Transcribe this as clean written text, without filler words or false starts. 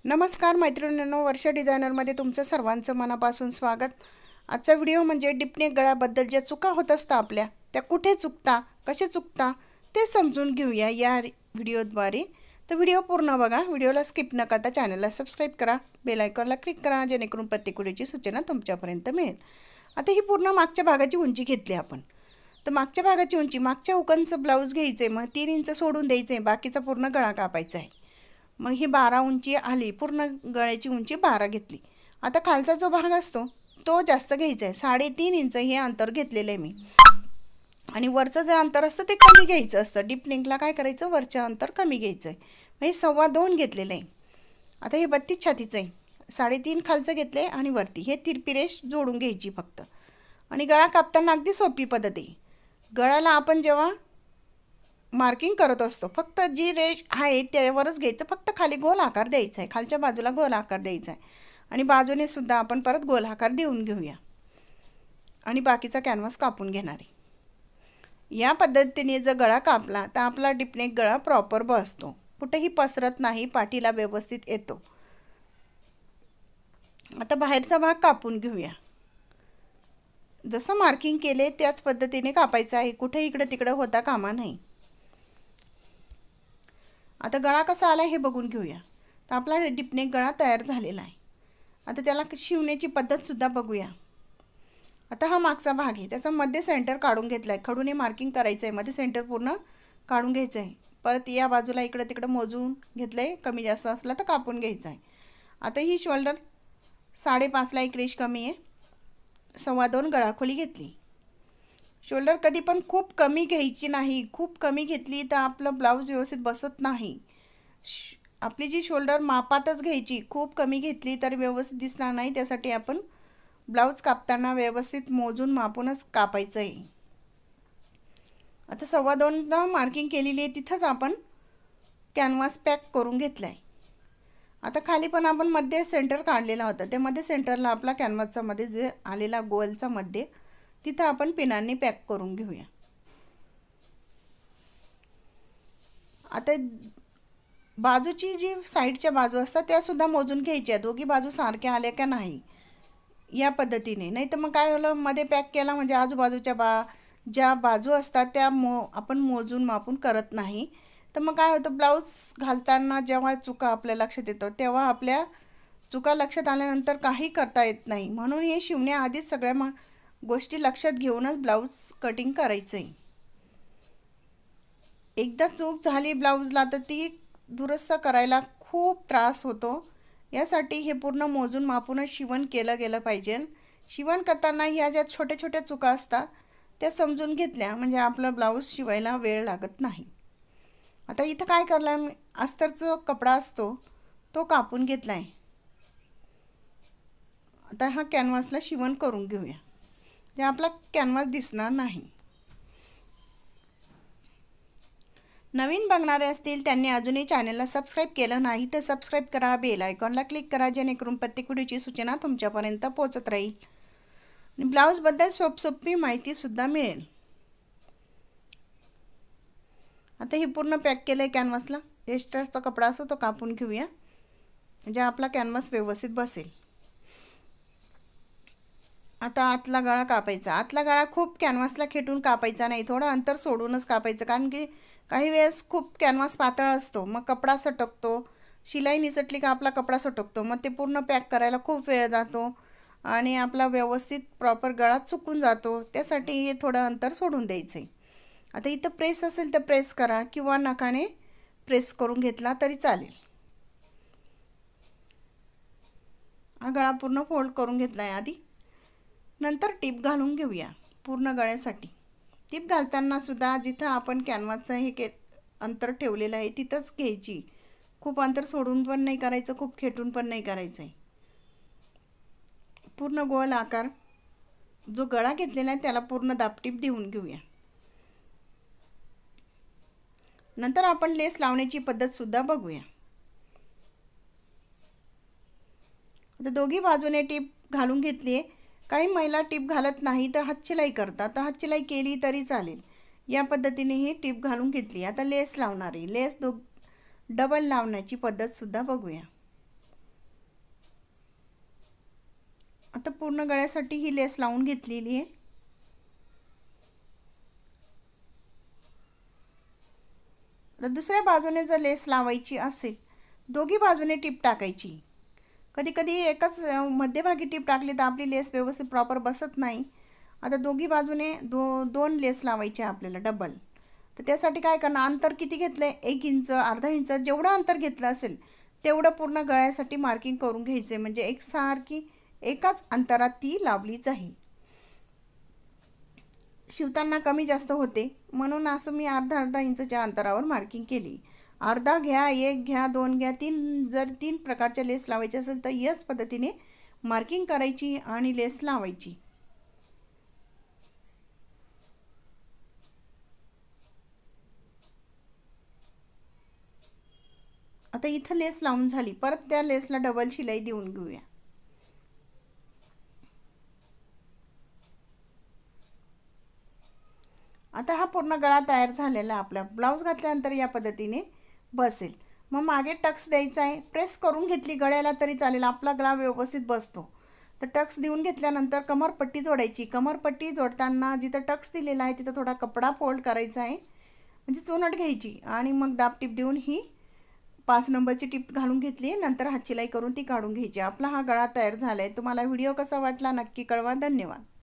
नमस्कार मैत्रिणींनो, वर्षा डिझायनरमध्ये तुमचं सर्वांचं मनापासून स्वागत। आजचा व्हिडिओ म्हणजे डिपनेक गळ्याबद्दल ज्या चुका होत असतात आपल्या, त्या कुठे चुकता, कसे चुकता ते समजून घेऊया या व्हिडिओद्वारे। तर व्हिडिओ पूर्ण बघा, व्हिडिओला स्किप न करता चॅनलला सबस्क्राईब करा, बेल आयकॉनला क्लिक करा, जेणेकरून प्रत्येक व्हिडिओची सूचना तुमच्यापर्यंत मिळेल। आता ही पूर्ण मागच्या भागाची उंची घेतली आपण। तर मागच्या भागाची उंची, मागच्या हुकांचं ब्लाऊज घ्यायचे, मग 3 इंच सोडून द्यायचे, बाकीचा पूर्ण गळा कापायचा आहे। मग ही 12 उंची आली, पूर्ण गळ्याची उंची 12 घेतली। आता खालचा जो भाग असतो तो जास्त घ्यायचा आहे, 3.5 इंच हे अंतर घेतलेलं आहे मी। आणि वरचं जे अंतर असतं ते कमी घ्यायचं असतं। डीप नेकला काय करायचं, वरचं अंतर कमी घ्यायचं आहे। म्हणजे 2.25 घेतलेलं आहे। आता हे 32 छातीचं आहे, 3.5 खालचं घेतलं आहे आणि वरती हे तिरपी रेष जोडून घ्यायची फक्त। आणि गळा कापताना अगदी सोपी पद्धत आहे। गळ्याला आपण जेव्हा मार्किंग करत असतो, फक्त जी रेष आहे त्यावरच घ्यायचं, फक्त खाली गोल आकार द्यायचा आहे, खालच्या बाजूला गोल आकार द्यायचा आहे। आणि बाजूने सुद्धा आपण परत गोल आकार देऊन घेऊया आणि बाकीचा कॅनव्हास कापून घेणार आहे। या पद्धतीने जर गळा कापला तर आपला डिपनेक गळा प्रॉपर बसतो, कुठेही पसरत नाही, पाठीला व्यवस्थित येतो। आता बाहेरचा भाग कापून घेऊया। जसं मार्किंग केले त्याच पद्धतीने कापायचं आहे, कुठे इकडे तिकडे होता कामा नाही। आता गळा कसा आला हे बघून घेऊया। तर आपला डिपनेक गळा तयार झालेला आहे। आता त्याला शिवण्याची पद्धत सुद्धा बघूया। आता हा मागचा भाग आहे, त्याचा मध्ये सेंटर काढून घेतला आहे, खडूने मार्किंग करायचं आहे, मध्ये सेंटर पूर्ण काढून घ्यायचं आहे। परत या बाजूला इकडे तिकडे मोजून घेतलं आहे, कमी जास्त असला तर कापून घ्यायचं आहे। आता ही शोल्डर 5.5ला एक रेष कमी आहे, 2.25 गळाखोली घेतली। शोल्डर कधी पण खूप कमी घ्यायची नाही, खूप कमी घेतली तर आपलं ब्लाऊज व्यवस्थित बसत नाही। आपली जी शोल्डर मापातच घ्यायची, खूप कमी घेतली तर व्यवस्थित दिसणार नाही, त्यासाठी आपण ब्लाऊज कापताना व्यवस्थित मोजून मापूनच कापायचं आहे। आता 2.25ला मार्किंग केलेली आहे, तिथंच आपण कॅनव्हास पॅक करून घेतला आहे। आता खाली पण आपण मध्ये सेंटर काढलेला होता, त्या मध्ये सेंटरला आपला कॅनव्हासचा मध्ये जे आलेला गोलचा मध्ये, तिथं आपण पिनांनी पॅक करून घेऊया। आता बाजूची जी साईडच्या बाजू असतात त्या सुद्धा मोजून घ्यायच्या, दोघी बाजू सारख्या आल्या का नाही या पद्धतीने। नाही तर मग काय होलं, मध्ये पॅक केला म्हणजे आजूबाजूच्या ज्या बाजू असतात त्या आपण मोजून मापून करत नाही, तर मग काय होतं, ब्लाऊज घालताना जेव्हा चुका आपल्या लक्षात येतं तेव्हा आपल्या चुका लक्षात आल्यानंतर काही करता येत नाही। म्हणून हे शिवण्याआधीच सगळ्या गोष्टी लक्षात घेऊनच ब्लाऊज कटिंग करायचं आहे। एकदा चूक झाली ब्लाऊजला तर ती दुरुस्त करायला खूप त्रास होतो। यासाठी हे पूर्ण मोजून मापूनच शिवण केलं गेलं पाहिजे। शिवण करताना ह्या ज्या छोट्या छोट्या चुका असतात त्या समजून घेतल्या म्हणजे आपलं ब्लाऊज शिवायला वेळ लागत नाही। आता इथं काय करलं आहे, अस्तरचा कपडा असतो तो कापून घेतला आहे। आता हा कॅनव्हासला शिवण करून घेऊया, जे आपला कॅनव्हास दिसणार नाही। नवीन बघणारे असतील त्यांनी अजूनही चॅनलला सबस्क्राईब केलं नाही तर सबस्क्राईब करा, बेल आयकॉनला क्लिक करा, जेणेकरून प्रत्येक व्हिडिओची सूचना तुमच्यापर्यंत पोहोचत राहील आणि ब्लाऊजबद्दल सोपी माहितीसुद्धा मिळेल। आता हे पूर्ण पॅक केलं आहे कॅनव्हासला, एक्स्ट्राचा कपडा असतो तो कापून घेऊया, म्हणजे आपला कॅनव्हास व्यवस्थित बसेल। आता आतला गळा कापायचा। आतला गळा खूप कॅनव्हासला खेटून कापायचा नाही, थोडं अंतर सोडूनच कापायचं, कारण की काही वेळेस खूप कॅनव्हास पातळ असतो, मग कपडा सटकतो, शिलाई निसटली का आपला कपडा सटकतो, मग ते पूर्ण पॅक करायला खूप वेळ जातो आणि आपला व्यवस्थित प्रॉपर गळा चुकून जातो। त्यासाठी हे थोडं अंतर सोडून द्यायचं आहे। आता इथं प्रेस असेल तर प्रेस करा किंवा नखाने प्रेस करून घेतला तरी चालेल। हा गळा पूर्ण फोल्ड करून घेतला आहे आधी, नंतर टीप घालून घेऊया पूर्ण गळ्यासाठी। टीप घालताना सुद्धा जिथं आपण कॅनव्हासचं हे अंतर ठेवलेलं आहे तिथंच घ्यायची, खूप अंतर सोडून पण नाही करायचं, खूप खेटून पण नाही करायचं आहे। पूर्ण गोल आकार जो गळा घेतलेला आहे त्याला पूर्ण दाबटीप देऊन घेऊया। नंतर आपण लेस लावण्याची पद्धत सुद्धा बघूया। आता दोघी बाजूने टीप घालून घेतली आहे। काही महिला टीप घालत नाही तर हातशिलाई करतात, तर हातशिलाई केली तरी चालेल। या पद्धतीने ही टीप घालून घेतली। आता लेस लावणार आहे, लेस डबल लावण्याची पद्धत सुद्धा बघूया। आता पूर्ण गळ्यासाठी ही लेस लावून घेतलेली आहे. तर दुसऱ्या बाजूने जर लेस लावायची असेल, दोघी बाजूने टिप टाकायची. कधी कधी एकच मध्यभागी टिप टाकली तर आपली लेस व्यवस्थित प्रॉपर बसत नाही. आता दोघी बाजूने दोन लेस लावायचे आपल्याला डबल. तर त्यासाठी काय करणार, अंतर किती घेतलं आहे, 1 इंच, अर्धा इंच, जेवढं अंतर घेतलं असेल तेवढं पूर्ण गळ्यासाठी मार्किंग करून घ्यायचे. म्हणजे एकसारखी एकाच अंतरात ती लावलीच आहे. शिवताना कमी जास्त होते म्हणून असं मी अर्धा अर्धा इंचच्या अंतरावर मार्किंग केली. अर्धा घ्या, 1 घ्या, 2 घ्या, 3, जर 3 प्रकारच्या लेस लावायचे असेल तर याच पद्धतीने मार्किंग करायची आणि लेस लावायची. आता इथं लेस लावून झाली, परत त्या लेसला डबल शिलाई देऊन घेऊया. आता हा पूर्ण गळा तयार झालेला आपला. ब्लाऊज घातल्यानंतर या पद्धतीने बसेल. मग मागे टक्स द्यायचा आहे. प्रेस करून घेतली गळ्याला तरी चालेल, आपला गळा व्यवस्थित बसतो. तर टक्स देऊन घेतल्यानंतर कमरपट्टी जोडायची. कमरपट्टी जोडताना जिथं टक्स दिलेला आहे तिथं थोडा कपडा फोल्ड करायचा आहे, म्हणजे चुनट घ्यायची आणि मग दाबटीप देऊन ही 5 नंबरची टिप घालून घेतली. नंतर हात शिलाई करून ती काढून घ्यायची. आपला हा गळा तयार झाला आहे. तुम्हाला व्हिडिओ कसा वाटला नक्की कळवा. धन्यवाद.